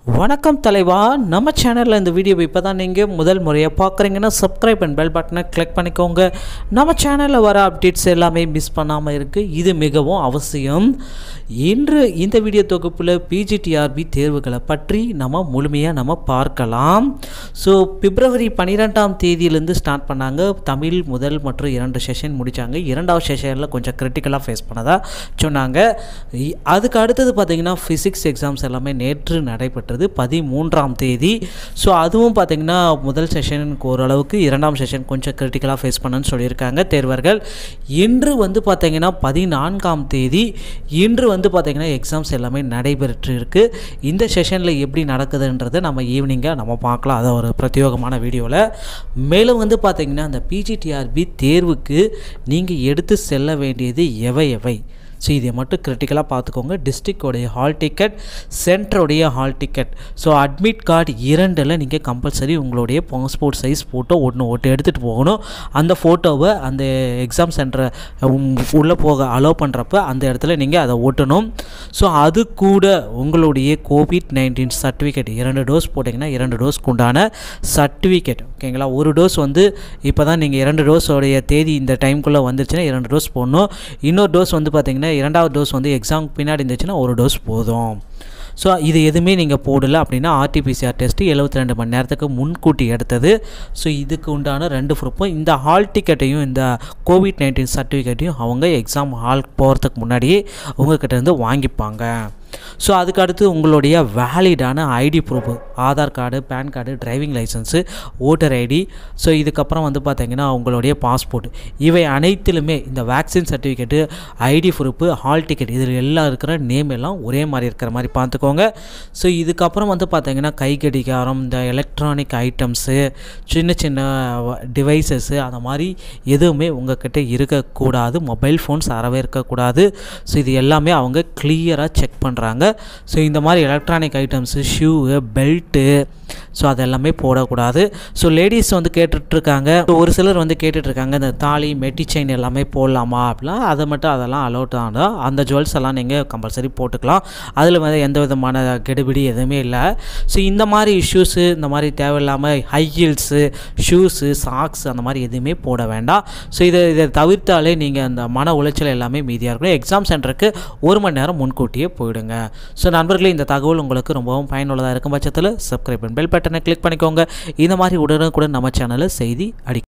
வணக்கம் தலைவா, நம்ம சேனலில் இந்த வீடியோவை இப்போ தான் நீங்கள் முதல் முறையாக பார்க்குறீங்கன்னா சப்ஸ்கிரைப் அண்ட் பெல் பட்டனை கிளிக் பண்ணிக்கோங்க. நம்ம சேனலில் வர அப்டேட்ஸ் எல்லாமே மிஸ் பண்ணாமல் இருக்குது, இது மிகவும் அவசியம். இன்று இந்த வீடியோ தொகுப்பில் பிஜிடிஆர்பி தேர்வுகளை பற்றி நம்ம முழுமையாக பார்க்கலாம். ஸோ பிப்ரவரி 12ஆம் தேதியிலேருந்து ஸ்டார்ட் பண்ணாங்க. தமிழ் முதல் மற்றும் 2 செஷன் முடித்தாங்க. 2வது செஷனில் கொஞ்சம் கிரிட்டிக்கலாக ஃபேஸ் பண்ணதாக சொன்னாங்க. அதுக்கு அடுத்தது பார்த்திங்கன்னா ஃபிசிக்ஸ் எக்ஸாம்ஸ் எல்லாமே நேற்று நடைபெற்றது 13ஆம் தேதி. ஸோ அதுவும் பார்த்திங்கன்னா முதல் செஷனுக்கு ஓரளவுக்கு, 2ஆம் செஷன் கொஞ்சம் கிரிட்டிக்கலாக ஃபேஸ் பண்ணுன்னு சொல்லியிருக்காங்க தேர்வர்கள். இன்று பார்த்திங்கன்னா 14ஆம் தேதி இன்று பார்த்திங்கன்னா எக்ஸாம்ஸ் எல்லாமே நடைபெற்று இருக்கு. இந்த செஷனில் எப்படி நடக்குதுன்றதை நம்ம ஈவினிங்காக நம்ம பார்க்கலாம், அதை ஒரு பிரத்யேகமான வீடியோவில். மேலும் பார்த்திங்கன்னா அந்த பிஜிடிஆர்பி தேர்வுக்கு நீங்கள் எடுத்து செல்ல வேண்டியது எவை. ஸோ இதை மட்டும் கிரிட்டிக்கலாக பார்த்துக்கோங்க. டிஸ்ட்ரிக்டோடைய ஹால் டிக்கெட், சென்டருடைய hall ticket, so admit card 2ல் நீங்கள் கம்பல்சரி உங்களுடைய பாஸ்போர்ட் சைஸ் ஃபோட்டோ ஒன்று எடுத்துகிட்டு போகணும். அந்த ஃபோட்டோவை அந்த எக்ஸாம் சென்டரை உள்ளே போக அலோவ் பண்ணுறப்ப அந்த இடத்துல நீங்கள் அதை ஒட்டணும். ஸோ அது கூட உங்களுடைய கோவிட்-19 சர்டிஃபிகேட், 2 டோஸ் போட்டிங்கன்னா 2 டோஸ்க்கு உண்டான சர்டிஃபிகேட், ஓகேங்களா. ஒரு டோஸ் இப்போ தான் நீங்கள் 2 டோஸோடைய தேதி இந்த டைமுக்குள்ளே வந்துருச்சுன்னா 2 டோஸ் போடணும். இன்னொரு டோஸ் பார்த்திங்கன்னா 2வது டோஸ் எக்ஸாமுக்கு பின்னாடி இருந்துச்சுன்னா 1 டோஸ் போதும். ஸோ இது எதுவுமே நீங்கள் போடலை அப்படின்னா RT-PCR டெஸ்ட்டு 72 மணி நேரத்துக்கு முன்கூட்டி எடுத்தது. ஸோ இதுக்கு உண்டான 2 ப்ரூஃபும், இந்த ஹால் டிக்கெட்டையும் இந்த கோவிட்-19 சர்டிஃபிகேட்டையும் அவங்க எக்ஸாம் ஹால் போகிறதுக்கு முன்னாடியே உங்கள்கிட்ட வாங்கிப்பாங்க. ஸோ அதுக்கு அடுத்து உங்களுடைய வேலிடான ID proof, Aadhaar card, PAN card, driving license, voter ID, so இதுக்கப்புறம் பார்த்திங்கன்னா உங்களுடைய பாஸ்போர்ட், இவை அனைத்திலுமே இந்த vaccine certificate, ID proof, hall ticket, இதில் எல்லாம் இருக்கிற நேம் எல்லாம் ஒரே மாதிரி இருக்கிற மாதிரி பார்த்துக்கோங்க. ஸோ இதுக்கப்புறம் பார்த்திங்கன்னா கை கடிகாரம், இந்த எலக்ட்ரானிக் ஐட்டம்ஸு, சின்ன டிவைசஸ்ஸு, அந்த மாதிரி எதுவுமே உங்கள்கிட்ட இருக்கக்கூடாது. மொபைல் ஃபோன்ஸ் அறவே இருக்கக்கூடாது. ஸோ இது எல்லாமே அவங்க கிளியராக செக் பண்ணுறாங்க. ஸோ இந்த மாதிரி electronic items, shoe, belt, so அதெல்லாமே போடக்கூடாது. ஸோ லேடிஸ் கேட்டுட்ருக்காங்க, ஒரு சிலர் கேட்டுட்ருக்காங்க இந்த தாலி, மெட்டி செயின் எல்லாமே போடலாமா அப்படிலாம். அதை மட்டும் அதெல்லாம் அலோட் ஆகும். அந்த ஜுவல்ஸ் எல்லாம் நீங்கள் கம்பல்சரி போட்டுக்கலாம். அதில் எந்த விதமான கெடுபிடி எதுவுமே இல்லை. ஸோ இந்த மாதிரி இஷ்யூஸு, இந்த மாதிரி தேவையில்லாமல் ஹை ஹீல்ஸு, ஷூஸு, சாக்ஸ் அந்த மாதிரி எதுவுமே போட வேண்டாம். ஸோ இதை தவிர்த்தாலே நீங்கள் அந்த மன உளைச்சல் எல்லாமே மீதியாக இருக்கணும். எக்ஸாம் சென்டருக்கு 1 மணி நேரம் முன்கூட்டியே போயிடுங்க. ஸோ நண்பர்களே, இந்த தகவல் உங்களுக்கு ரொம்பவும் பயனுள்ளதாக இருக்கும் பட்சத்தில் சப்ஸ்கிரைப் பெல் பட்டனை கிளிக் பண்ணிக்கோங்க. இந்த மாதிரி உடனுக்குடன் நம்ம சேனலில் செய்தி